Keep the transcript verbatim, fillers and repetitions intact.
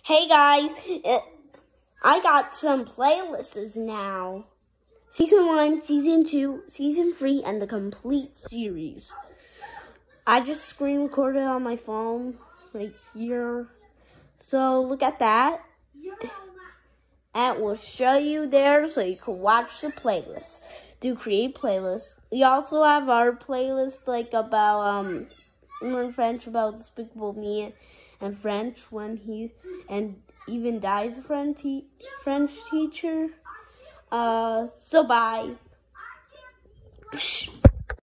Hey guys, it, I got some playlists now. Season one, Season two, Season three, and the complete series. I just screen recorded on my phone right here. So look at that. And we'll show you there so you can watch the playlist. Do create playlists. We also have our playlist like about um learn French about Despicable Me and French when he and even dies a French te French teacher. Uh so bye.